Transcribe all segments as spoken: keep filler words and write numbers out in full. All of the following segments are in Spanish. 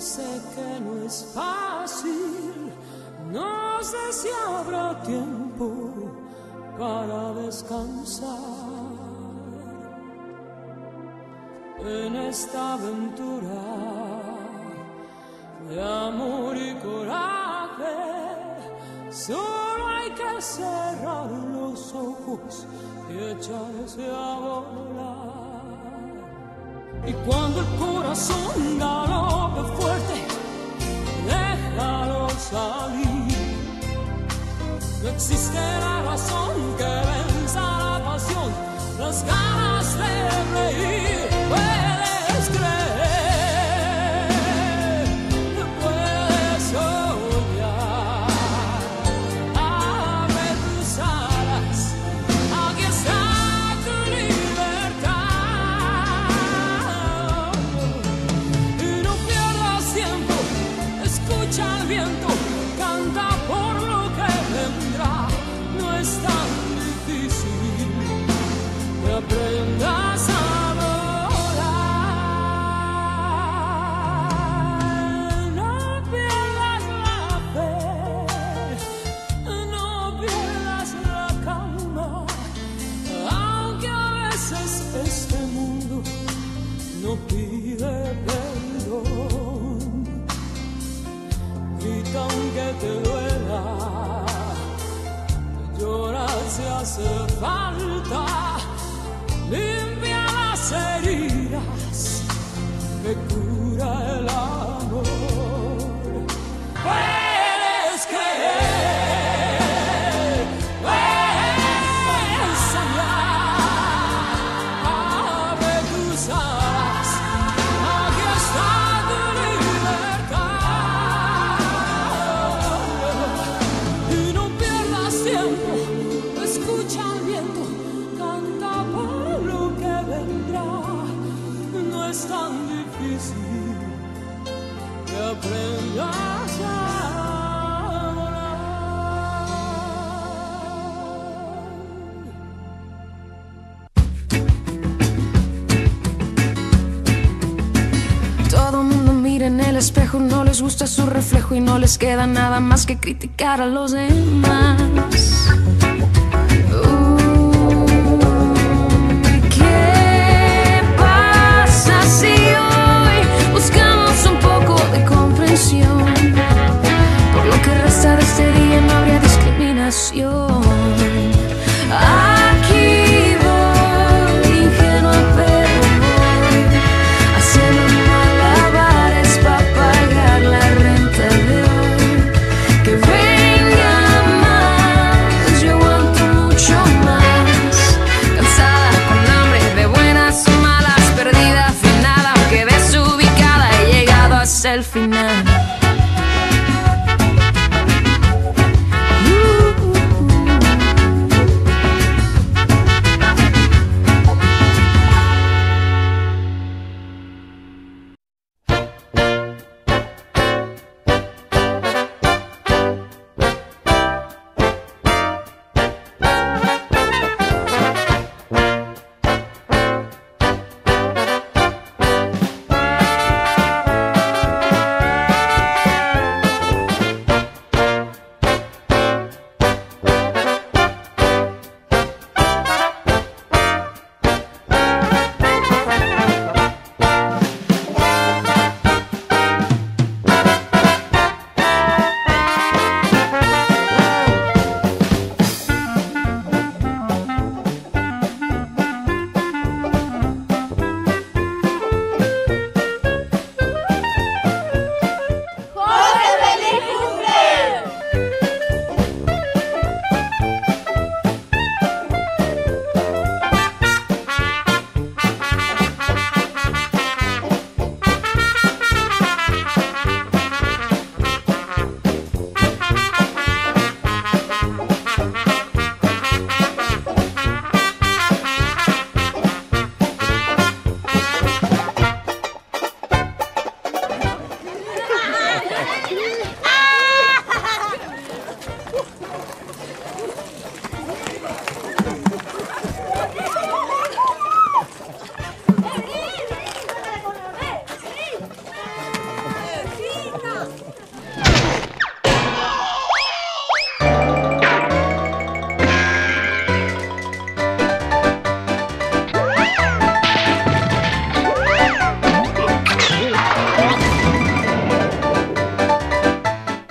sé que no es fácil, no sé si habrá tiempo para descansar en esta aventura de amor y coraje. Solo hay que cerrar los ojos y echarse a volar. Y cuando el corazón galope fuerte, déjalo salir. No existe la razón que venza la pasión, las ganas de reír. Puedes creer, puedes soñar. Abre tus alas, aquí está tu libertad. Y no pierdas tiempo, escucha el viento, canta por lo que vendrá. No es tan difícil que aprendas a volar. No pierdas la fe, no pierdas la calma, aunque a veces este mundo no pide perdón. Grita aunque te duela, llora si hace falta, limpia las heridas que cura el amor. Puedes creer, puedes soñar. Abre tus alas, aquí está tu libertad. Y no pierdas tiempo, escucha el viento, canta por lo que vendrá. No es tan difícil que aprendas a volar. Todo el mundo mira en el espejo, no les gusta su reflejo y no les queda nada más que criticar a los demás. Uy, ¿qué pasa si hoy buscamos un poco de comprensión? Por lo que resta de este día no habría discriminación. Aquí voy, ingenua pero voy, haciendo malabares para pagar la renta de hoy. Que venga más, yo voy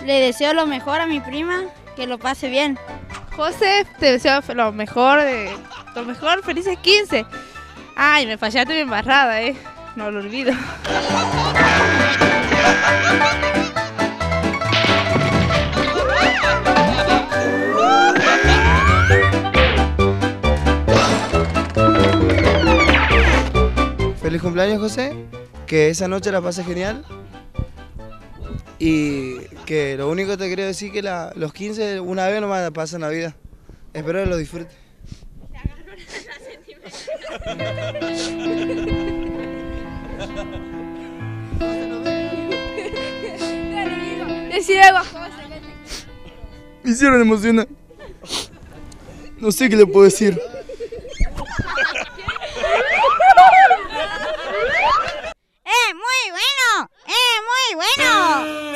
Le deseo lo mejor a mi prima, que lo pase bien. José, te deseo lo mejor, de, lo mejor, felices quince. Ay, me fallaste mi embarrada, eh. No lo olvido. Feliz cumpleaños, José. Que esa noche la pases genial. Y que lo único que te quiero decir que la, los quince una vez nomás pasan la vida. Espero que lo disfrutes. Decir algo a José. Me hicieron emocionar. No sé qué le puedo decir. ¡Eh, muy bueno! ¡Eh, muy bueno!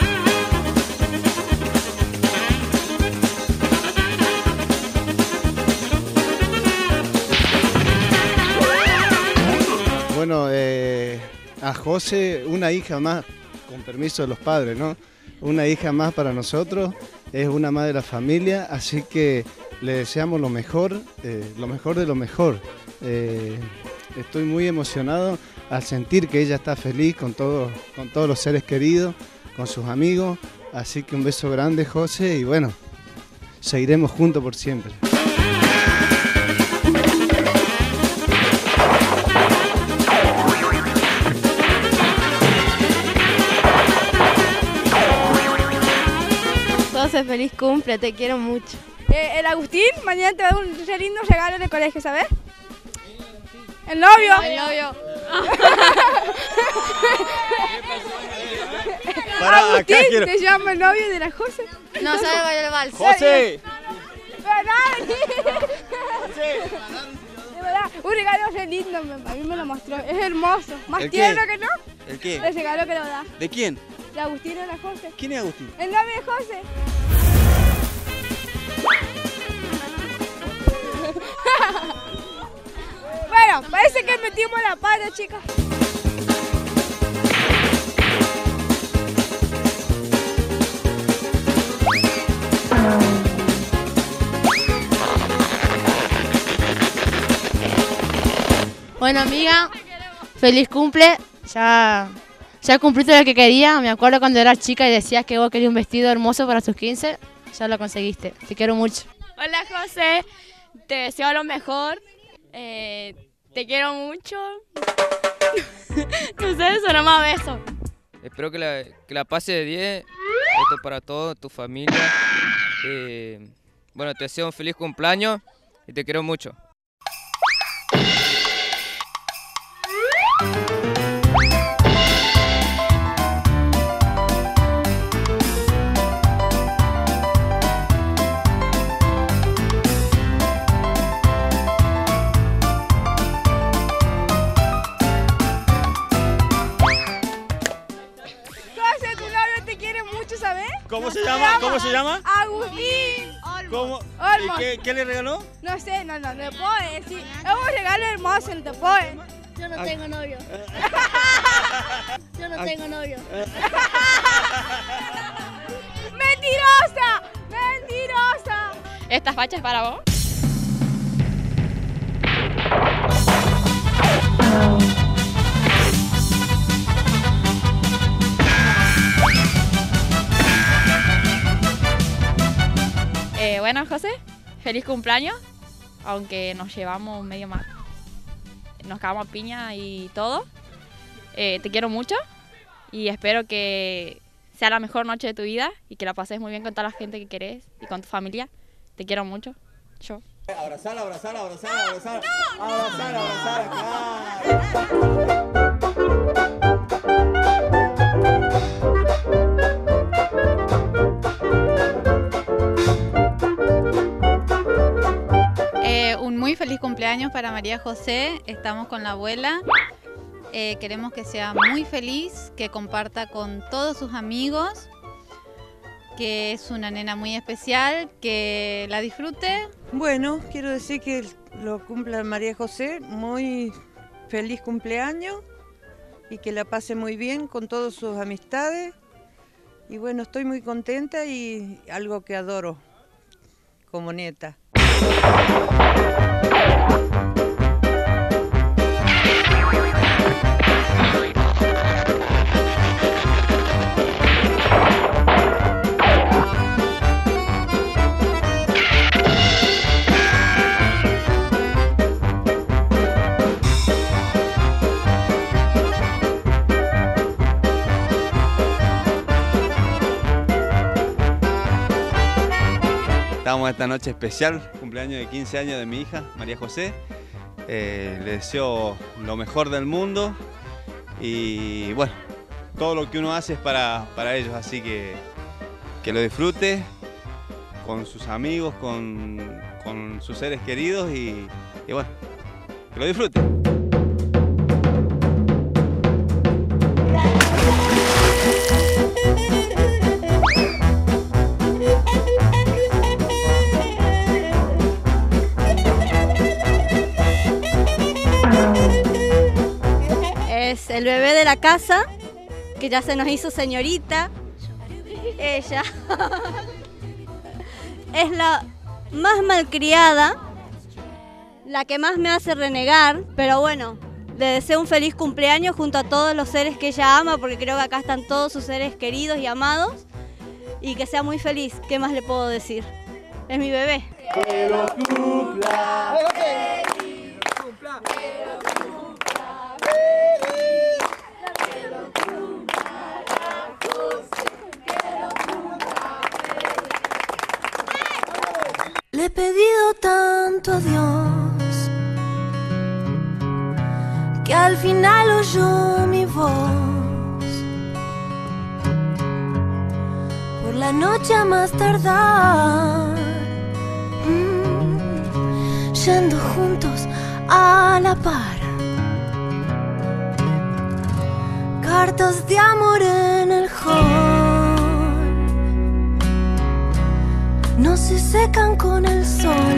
Bueno, eh, a José, una hija más, con permiso de los padres, ¿no? Una hija más para nosotros, es una más de la familia, así que le deseamos lo mejor, eh, lo mejor de lo mejor. Eh, estoy muy emocionado al sentir que ella está feliz con, todo, con todos los seres queridos, con sus amigos, así que un beso grande, José, y bueno, seguiremos juntos por siempre. José, feliz cumple, te quiero mucho. Eh, el Agustín mañana te va a dar un re lindo regalo en el colegio, ¿sabes? El novio. El novio. Para, acá Agustín quiero. te llama el novio de la José. No sabe bailar el vals. ¡José! De verdad, un regalo re lindo, a mí me lo mostró, es hermoso. Más ¿El qué? tierno que no, ¿El qué? el regalo que lo da. ¿De quién? De Agustín y la José. ¿Quién es Agustín? El novio de José. Bueno, parece que metimos la pata, chicas. Bueno, amiga, feliz cumple. Ya, ya cumpliste lo que quería. Me acuerdo cuando eras chica y decías que vos querías un vestido hermoso para tus quince. Ya lo conseguiste. Te quiero mucho. Hola, José. Te deseo lo mejor. Eh, te quiero mucho. No sé, eso nomás beso. Espero que la, que la pase de diez. Esto para todos, tu familia. Eh, bueno, te deseo un feliz cumpleaños y te quiero mucho. José, tu novio te quiere mucho, ¿sabes? ¿Cómo No se llama? ¿Cómo se llama? Agustín. ¿Cómo? Olmos. ¿Y qué, qué le regaló? No sé, no, no, no te puedo decir. Es un regalo hermoso, no te puedo decir. Yo no tengo novio. Yo no tengo novio. ¡Mentirosa! ¡Mentirosa! ¿Esta facha es para vos? Eh, bueno, José, feliz cumpleaños, aunque nos llevamos medio mal. Nos cagamos a piña y todo. Eh, te quiero mucho y espero que sea la mejor noche de tu vida y que la pases muy bien con toda la gente que querés y con tu familia. Te quiero mucho. Yo. Abrazar, abrazar, abrazar, abrazar. Abrazar, abrazar, claro. Eh, un muy feliz cumpleaños para María José, estamos con la abuela, eh, queremos que sea muy feliz, que comparta con todos sus amigos, que es una nena muy especial, que la disfrute. Bueno, quiero decir que lo cumpla María José, muy feliz cumpleaños y que la pase muy bien con todas sus amistades Y bueno, estoy muy contenta y algo que adoro como nieta. Estamos esta noche especial, cumpleaños de quince años de mi hija, María José. Eh, le deseo lo mejor del mundo y bueno, todo lo que uno hace es para, para ellos, así que que lo disfrute con sus amigos, con, con sus seres queridos y, y bueno, que lo disfrute. Es el bebé de la casa, que ya se nos hizo señorita. Ella es la más malcriada, la que más me hace renegar, pero bueno, le deseo un feliz cumpleaños junto a todos los seres que ella ama, porque creo que acá están todos sus seres queridos y amados, y que sea muy feliz. ¿Qué más le puedo decir? Es mi bebé. Que lo cumpla. Le he pedido tanto a Dios que al final oyó mi voz. Por la noche a más tardar, mm, yendo juntos a la par. Cartas de amor en el hall no se secan con el sol.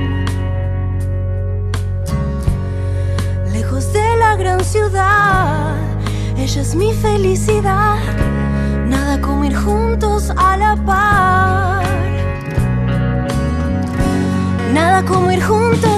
Lejos de la gran ciudad, ella es mi felicidad. Nada como ir juntos a la par. Nada como ir juntos